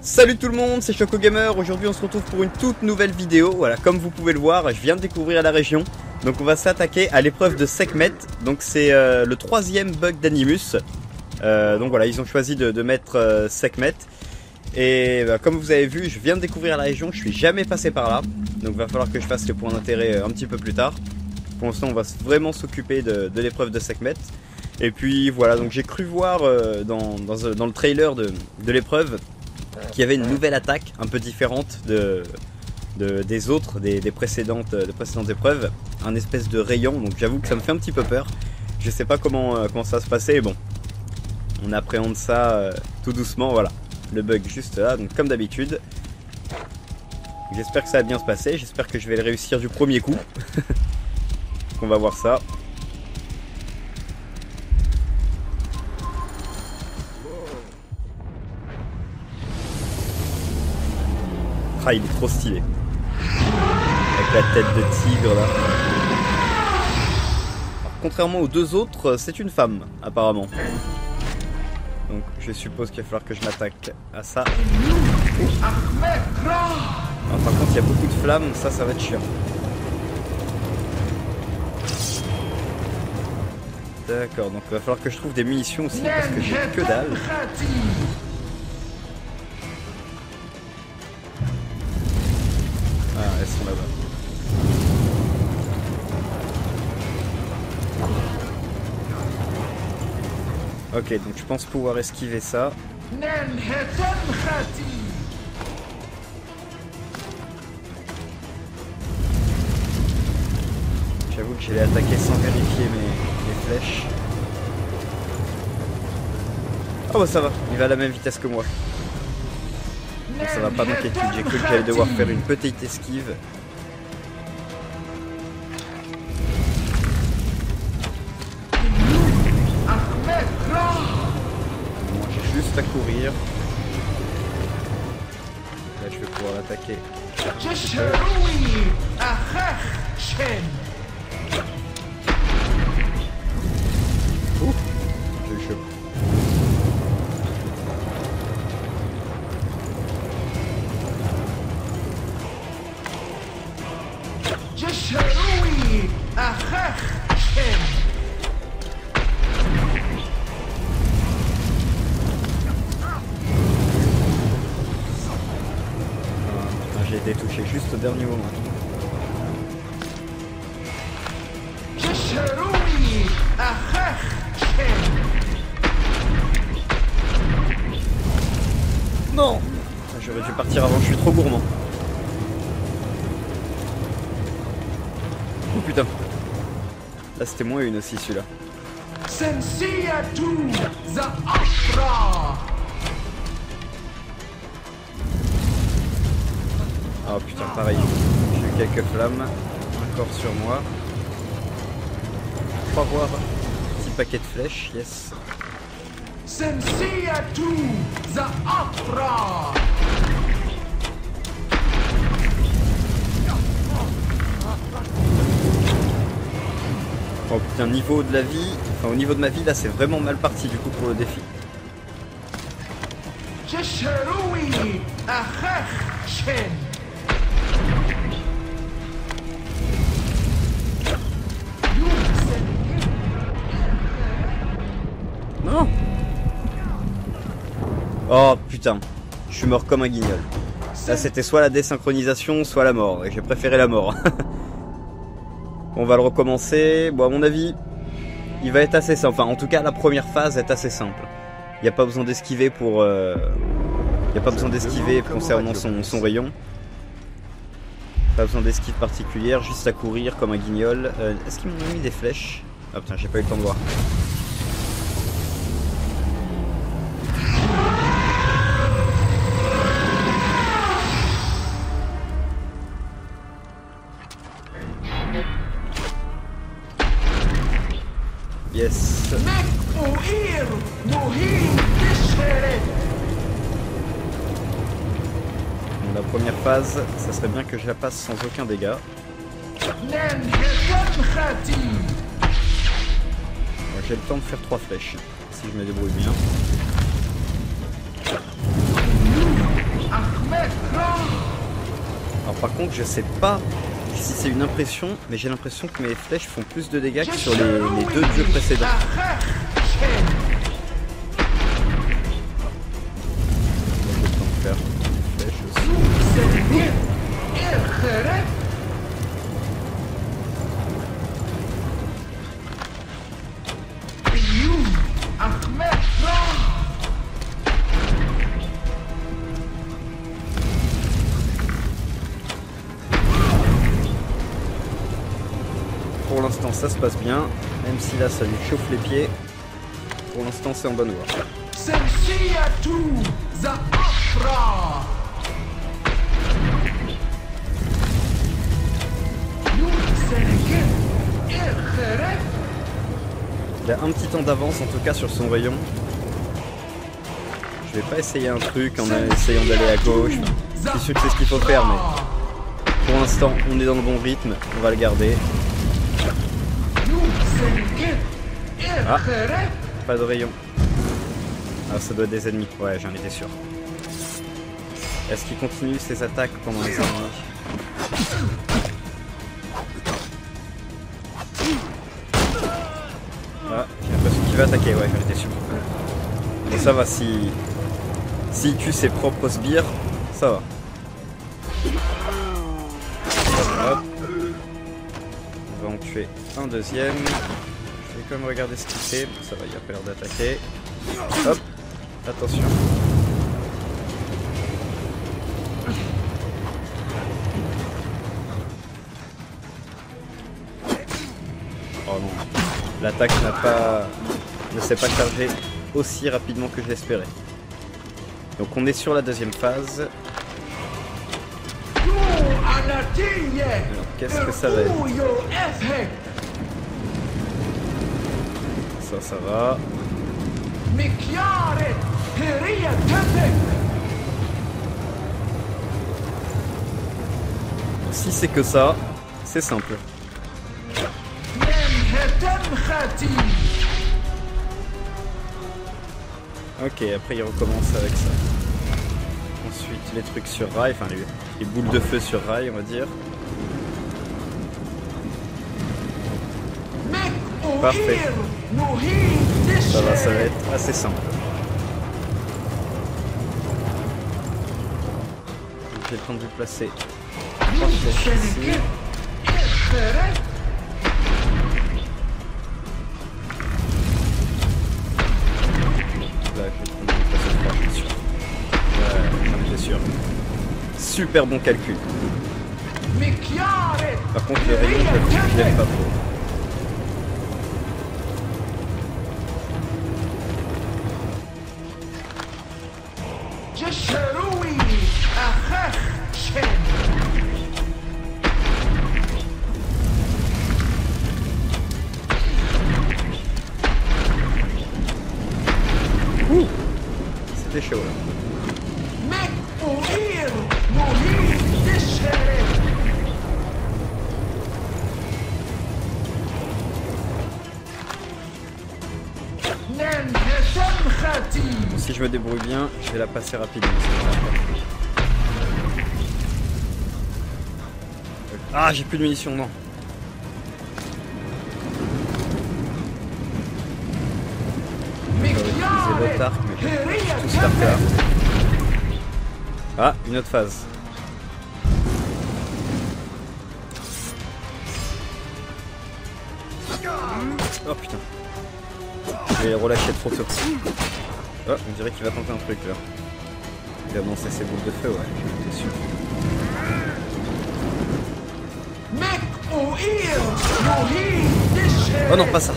Salut tout le monde, c'est Choco Gamer. Aujourd'hui on se retrouve pour une toute nouvelle vidéo. Voilà, comme vous pouvez le voir, je viens de découvrir la région. Donc on va s'attaquer à l'épreuve de Sekhmet. Donc c'est le troisième bug d'Animus. Donc voilà, ils ont choisi de mettre Sekhmet. Et comme vous avez vu, je viens de découvrir la région, je suis jamais passé par là. Donc il va falloir que je fasse les points d'intérêt un petit peu plus tard. Pour l'instant on va vraiment s'occuper de l'épreuve de Sekhmet. Et puis voilà, donc j'ai cru voir dans le trailer de l'épreuve qu'il y avait une nouvelle attaque un peu différente des autres, des précédentes épreuves. Un espèce de rayon, donc j'avoue que ça me fait un petit peu peur. Je sais pas comment ça va se passer, mais bon. On appréhende ça tout doucement, voilà. Le bug juste là, donc comme d'habitude. J'espère que ça va bien se passer, j'espère que je vais le réussir du premier coup. On va voir ça. Ah, il est trop stylé. Avec la tête de tigre là. Alors, contrairement aux deux autres, c'est une femme apparemment. Donc je suppose qu'il va falloir que je m'attaque à ça. Alors, par contre il y a beaucoup de flammes, ça va être chiant. D'accord, donc il va falloir que je trouve des munitions aussi parce que j'ai que dalle. Ah, elles sont là-bas. Ok, donc je pense pouvoir esquiver ça. J'avoue que j'allais attaquer sans vérifier mes flèches. Oh bah ça va, il va à la même vitesse que moi. Donc ça va pas m'inquiéter, j'ai cru que j'allais devoir faire une petite esquive. Bon, j'ai juste à courir. Là je vais pouvoir l'attaquer. Ouh, j'ai eu chaud. J'ai été touché juste au dernier moment. Non, j'aurais dû partir avant, je suis trop gourmand. Oh putain. Là c'était moins une aussi celui-là. Oh putain, pareil. J'ai eu quelques flammes encore sur moi. On va voir un petit paquet de flèches, yes. Oh putain, niveau de la vie, enfin au niveau de ma vie là c'est vraiment mal parti du coup pour le défi. Non. Oh putain, je suis mort comme un guignol. Là c'était soit la désynchronisation, soit la mort, et j'ai préféré la mort. On va le recommencer. Bon, à mon avis, il va être assez simple. Enfin, en tout cas, la première phase est assez simple. Il n'y a pas besoin d'esquiver pour. Il n'y a pas besoin d'esquiver concernant son rayon. Pas besoin d'esquive particulière, juste à courir comme un guignol. Est-ce qu'ils m'ont mis des flèches? Ah putain, j'ai pas eu le temps de voir. Yes. Bon, la première phase, ça serait bien que je la passe sans aucun dégât. J'ai le temps de faire 3 flèches, si je me débrouille bien. Alors par contre je sais pas si c'est une impression, mais j'ai l'impression que mes flèches font plus de dégâts que sur les deux dieux précédents. Je vais tenter de faire une flèche aussi. Pour l'instant ça se passe bien, même si là ça lui chauffe les pieds. Pour l'instant c'est en bonne voie. Il a un petit temps d'avance en tout cas sur son rayon. Je vais pas essayer un truc en essayant d'aller à gauche. Je suis sûr que c'est ce qu'il faut faire, mais pour l'instant on est dans le bon rythme, on va le garder. Ah, pas de rayon. Ah, ça doit être des ennemis. Ouais, j'en étais sûr. Est-ce qu'il continue ses attaques pendant les ennemis? Ah, j'ai l'impression qu'il va attaquer. Ouais, j'en étais sûr. Et ça va, s'il tue ses propres sbires, ça va. Hop. On va en tuer un deuxième. Je vais quand même regarder ce qu'il fait. Ça va, il a pas l'air d'attaquer. Hop, attention. Oh non, l'attaque ne s'est pas chargée aussi rapidement que je l'espérais. Donc on est sur la deuxième phase. Alors qu'est-ce que ça va être? Ça va. Si c'est que ça, c'est simple. Ok, après il recommence avec ça. Ensuite les trucs sur rail, enfin les boules de feu sur rail on va dire. Parfait. Ça va être assez simple. J'ai le temps de vous placer. Parfait, ici. Là, je vais le temps de vous placer 3, je suis sûr. Ouais, j'en étais sûr. Super bon calcul. Par contre, le rayon, je l'aime pas trop. C'était chaud là. Si je me débrouille bien, je vais la passer rapidement. Ah, j'ai plus de munitions, non. Je vais utiliser l'autre arc, mais je vais tout starter. Ah, une autre phase. Oh putain. Je vais relâcher trop tôt. Oh, on dirait qu'il va tenter un truc là. Il va lancer ses boules de feu, ouais, j'en étais sûr. Oh non, pas ça.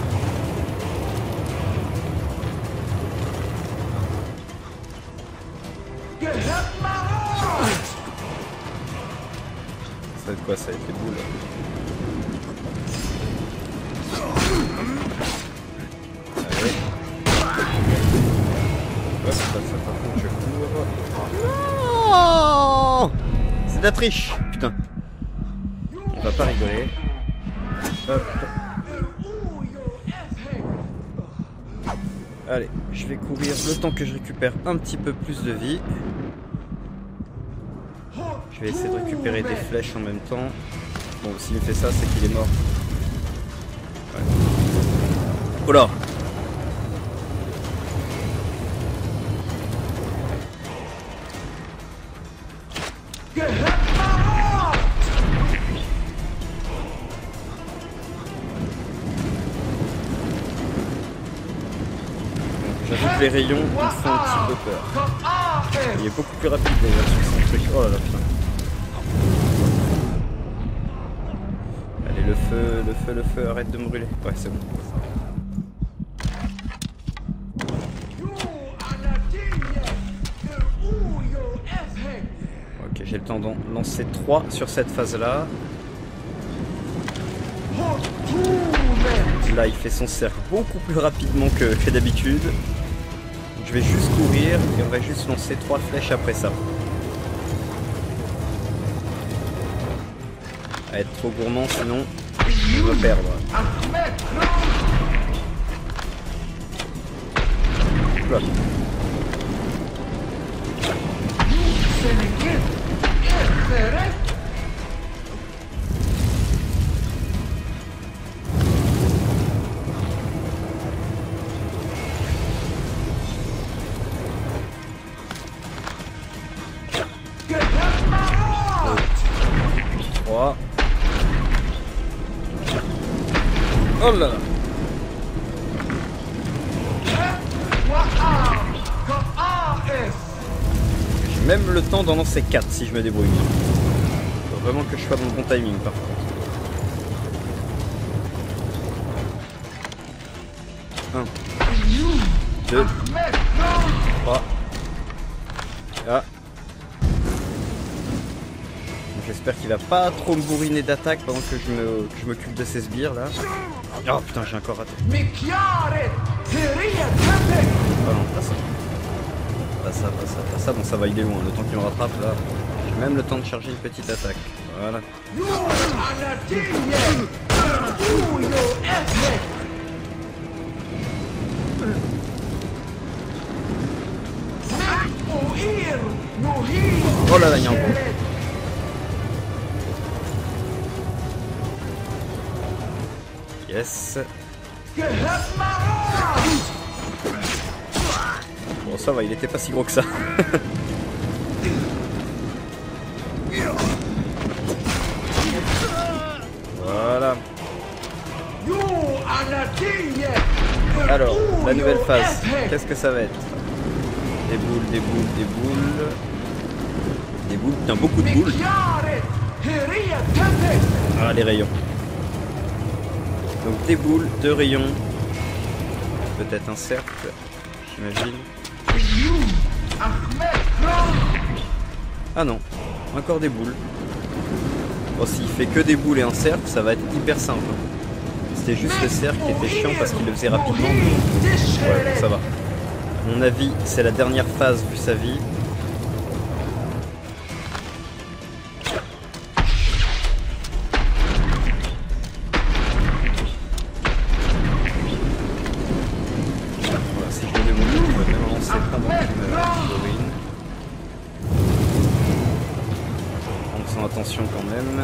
Ça va être quoi ça avec les boules? Allez. Hop, ça par contre je cours. Non, c'est de la triche. Putain. On va pas rigoler. Hop. Allez, je vais courir le temps que je récupère un petit peu plus de vie. Je vais essayer de récupérer des flèches en même temps. Bon, s'il me fait ça, c'est qu'il est mort. Ouais. Oh là! J'ajoute les rayons, ils me font un petit peu peur. Il est beaucoup plus rapide d'ailleurs sur son truc. Oh là là, putain. Allez, le feu, arrête de me brûler. Ouais, c'est bon. Ok, j'ai le temps d'en lancer 3 sur cette phase-là. Là, il fait son cercle beaucoup plus rapidement que d'habitude. Je vais juste courir et on va juste lancer 3 flèches après ça. À être trop gourmand, sinon on va perdre. Oula. Oh là là. J'ai même le temps d'en lancer 4 si je me débrouille bien. Faut vraiment que je sois dans le bon timing par contre. 1, 2, 3. Ah. J'espère qu'il va pas trop me bourriner d'attaque pendant que je m'occupe de ces sbires là. Oh putain, j'ai encore raté. Oh non, pas ça. Pas ça, pas ça, pas ça. Bon, ça va, il est loin. Le temps qu'il me rattrape là. J'ai même le temps de charger une petite attaque. Voilà. Oh là là, il y a un gros. Yes. Bon, ça va, il était pas si gros que ça. Voilà. Alors, la nouvelle phase, qu'est-ce que ça va être? Des boules, des boules, des boules. Des boules, putain, beaucoup de boules. Ah, les rayons. Donc des boules, 2 rayons. Peut-être un cercle, j'imagine. Ah non, encore des boules. Bon, s'il fait que des boules et un cercle, ça va être hyper simple. C'était juste le cercle qui était chiant parce qu'il le faisait rapidement. Ouais, bon, ça va. À mon avis, c'est la dernière phase vu sa vie. Voilà, si je me débrouille, je peux même lancer pendant qu'il me ruine. En faisant attention quand même.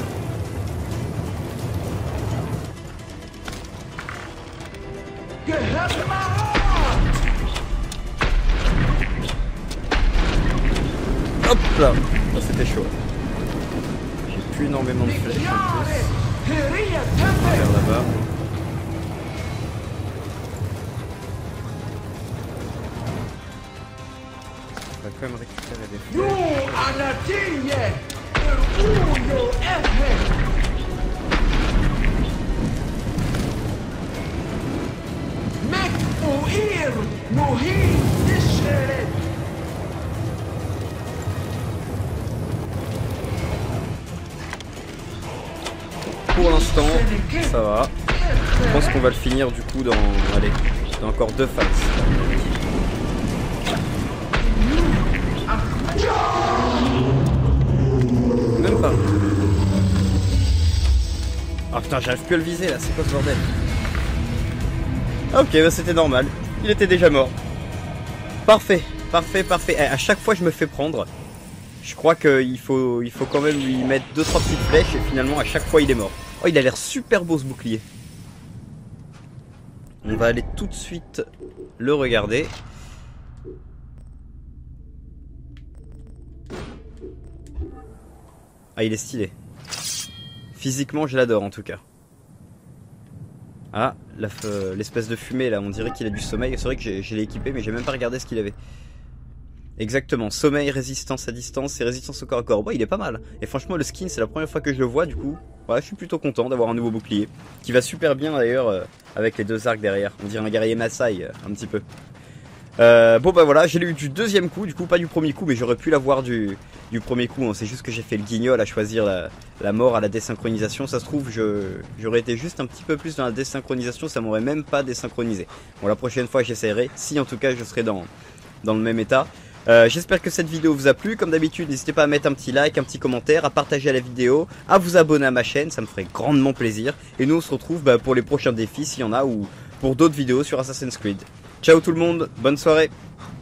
Hop là, oh, c'était chaud. J'ai plus énormément de flèches en plus. On va vers là-bas. On va quand même récupérer des flèches. Pour l'instant, ça va. Je pense qu'on va le finir du coup dans, allez, dans encore 2 phases. Même pas. Ah putain, j'arrive plus à le viser là, c'est quoi ce bordel? Ok, bah c'était normal. Il était déjà mort. Parfait, parfait, parfait. À chaque fois je me fais prendre. Je crois qu'il faut quand même lui mettre 2-3 petites flèches et finalement à chaque fois il est mort. Oh, il a l'air super beau ce bouclier. On va aller tout de suite le regarder. Ah, il est stylé. Physiquement, je l'adore en tout cas. Ah, l'espèce de fumée là, on dirait qu'il a du sommeil. C'est vrai que je l'ai équipé, mais j'ai même pas regardé ce qu'il avait. Exactement, sommeil, résistance à distance et résistance au corps à corps. Bon, il est pas mal. Et franchement, le skin, c'est la première fois que je le vois, du coup. Ouais, je suis plutôt content d'avoir un nouveau bouclier. Qui va super bien d'ailleurs avec les 2 arcs derrière. On dirait un guerrier Maasai, un petit peu. Bon bah voilà, j'ai eu du deuxième coup, du coup pas du premier coup, mais j'aurais pu l'avoir du premier coup. Hein. C'est juste que j'ai fait le guignol à choisir la mort à la désynchronisation. Ça se trouve, j'aurais été juste un petit peu plus dans la désynchronisation, ça m'aurait même pas désynchronisé. Bon, la prochaine fois j'essaierai, si en tout cas je serai dans le même état. J'espère que cette vidéo vous a plu. Comme d'habitude, n'hésitez pas à mettre un petit like, un petit commentaire, à partager la vidéo, à vous abonner à ma chaîne, ça me ferait grandement plaisir. Et nous on se retrouve pour les prochains défis s'il y en a, ou pour d'autres vidéos sur Assassin's Creed. Ciao tout le monde, bonne soirée.